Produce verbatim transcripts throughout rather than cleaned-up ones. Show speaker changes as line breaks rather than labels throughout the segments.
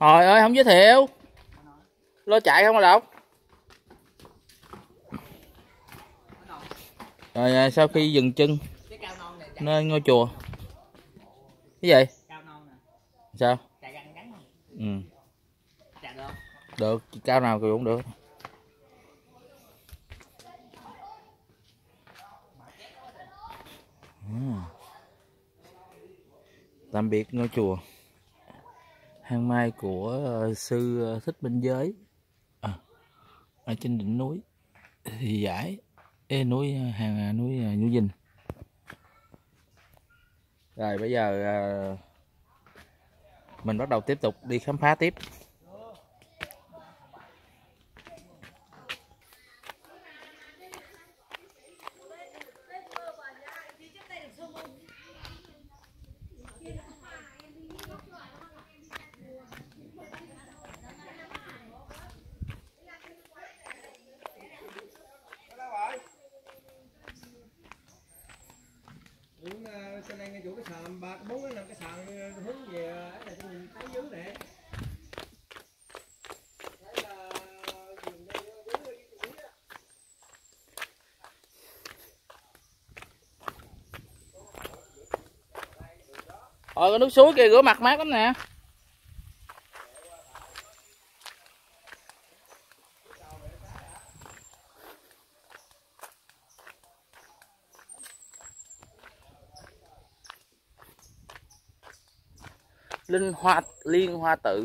Trời ơi không giới thiệu. Lo chạy không mà đâu. Rồi sau khi dừng chân nên ngôi chùa. Cái gì? Sao? Ừ. Được, cao nào cũng được. À. Tạm biệt ngôi chùa hang mai của uh, sư uh, Thích Minh Giới à, ở trên đỉnh núi Thì Giải, Ê, núi hàng núi uh, núi Dinh. Rồi bây giờ uh, mình bắt đầu tiếp tục đi khám phá tiếp.
Trên đây ngay chỗ cái sàn ba bốn năm cái sàn hướng về ấy là nhìn thấy dưới nè.
Rồi cái nước suối kia rửa mặt mát lắm nè. Linh hoa liên hoa tự.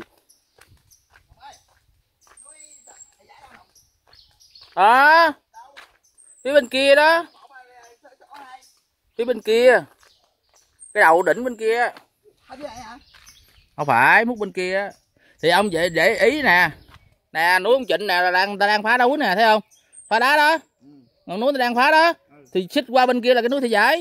À, phía bên kia đó. Phía bên kia. Cái đầu đỉnh bên kia. Không phải, múc bên kia. Thì ông vậy để ý nè. Nè, núi ông Trịnh nè là đang ta đang phá đấu nè, thấy không? Phá đá đó. Ngọn núi ta đang phá đó. Thì xích qua bên kia là cái núi Thị Giải.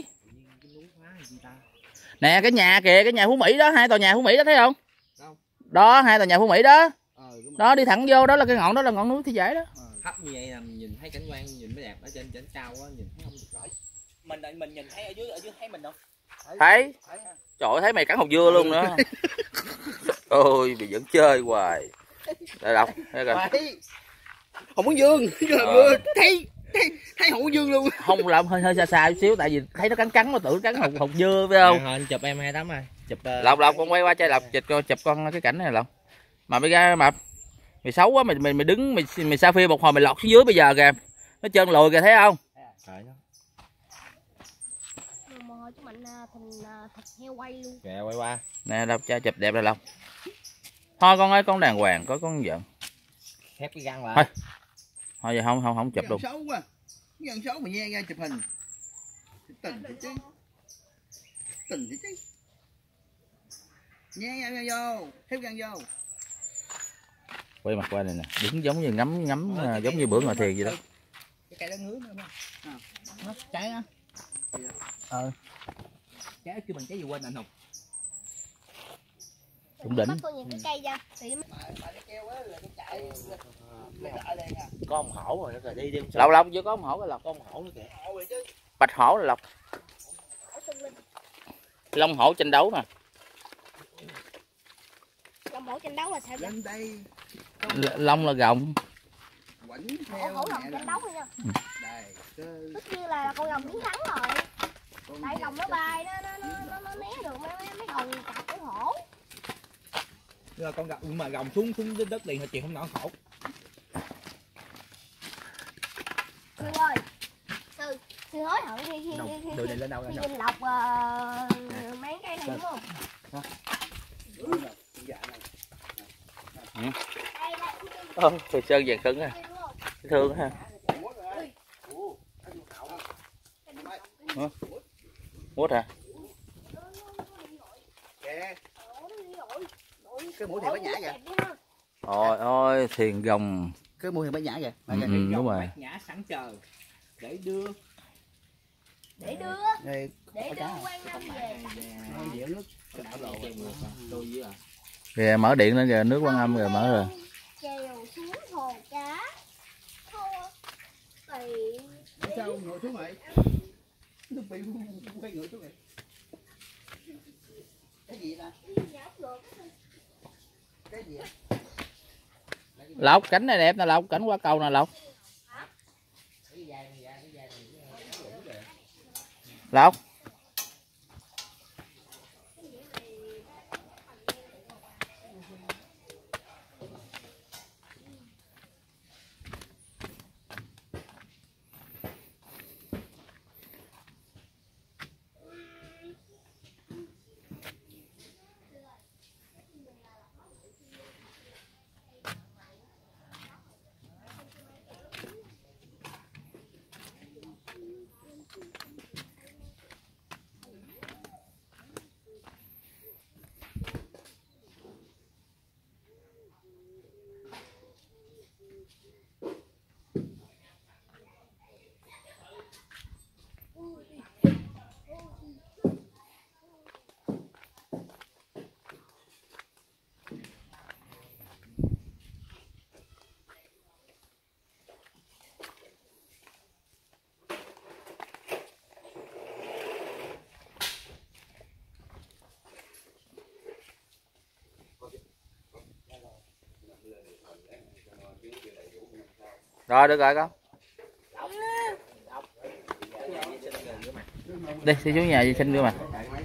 Nè cái nhà kìa, cái nhà Phú Mỹ đó, hai tòa nhà Phú Mỹ đó thấy không? Đó, hai tòa nhà Phú Mỹ đó. Đó đi thẳng vô đó là cái ngọn đó là ngọn núi Thị Giải đó.
Thấp như vậy là mình nhìn thấy cảnh quan nhìn mới đẹp, ở trên trên cao quá nhìn thấy không được rõ. Mình mình nhìn thấy ở dưới ở dưới thấy mình không?
Thấy. Trời ơi thấy mày cắn hột dưa luôn nữa. Ôi bị vẫn chơi hoài. Đây đọc, thấy coi.
Không muốn dương, ờ. thấy thấy thấy hột dương luôn.
Không làm hơi hơi xa xa chút xíu tại vì thấy nó cắn cắn nó tưởng cắn hột hột dưa phải không?
À, anh chụp em hai tấm rồi. Chụp uh...
Lộc Lộc con quay qua chơi Lộc chụp con chụp con cái cảnh này Lộc. Mà bây giờ mập. Mày xấu quá mày mày mày đứng mày mày selfie một hồi mày lọt xuống dưới bây giờ kìa. Nó trơn lùi kìa thấy không?
Trời đó.
Chứ mình thịt thịt heo quay luôn.
Kìa quay qua.
Nè Lộc cha chụp đẹp rồi Lộc. Thôi con ơi con đàng hoàng có con giận.
Khép cái răng lại.
Thôi. Thôi giờ không không không chụp luôn.
Xấu quá. Cái gần xấu mà nhe ra chụp hình. Tình thì chứ. Tình thì chứ. Nhe ra vô, khép răng vô.
Quay mặt qua này nè, đứng giống như ngắm ngắm uh, giống như bữa ngồi thiền vậy đó.
Cái cây đó ngứa nữa không? À. Trái á.
Ờ.
Trái kêu mình trái gì quên anh Hùng.
Cũng đỉnh.
Bắt tôi nhìn cái cây ra.
Có ông hổ rồi nó đi đi.
Lộc Lộc chưa có ông hổ rồi Lộc.
Có ông hổ nữa kìa.
Bạch hổ là Lộc. Long hổ tranh đấu nè.
Long hổ tranh đấu là sao vậy?
Đây.
Long là gọng.
Hổ hổ rồng tranh đấu thôi nha.
Đây.
Tất như là con rồng chiến thắng rồi. Tại rồng nó bay nó nó nó nó né được mấy mấy mấy con cặp của hổ.
Nhưng mà con rồng mà rồng xuống xuống đất liền thì chuyện không nổi khổ.
Sư ơi. Sư sư hối hận khi khi khi khi
lên đâu
khi Lộc uh, mấy cây này đúng không?
Ừ. Ô, Thùy Sơn vàng cứng à. Thương ha. Mút hả?
Cái mũi thì bát nhã kìa.
Ôi ôi thiền gồng.
Cái mũi thì bát nhã kìa.
Ừ, ừ, đúng rồi.
Bát nhã sẵn chờ để đưa.
Để đưa.
Đây,
để đưa quan năm về.
Dẻo nước.
Kìa mở điện lên kìa, nước Quan Âm rồi mở rồi.
Chèo xuống hồ cá. Thì
sao ngồi xuống vậy? Nó bị quay ngựa xuống vậy. Cái gì ta?
Lộc cảnh này đẹp nè Lộc, cảnh qua cầu nè Lộc. Lộc. Rồi được rồi con. Đi, đi xuống nhà vệ sinh rửa mặt.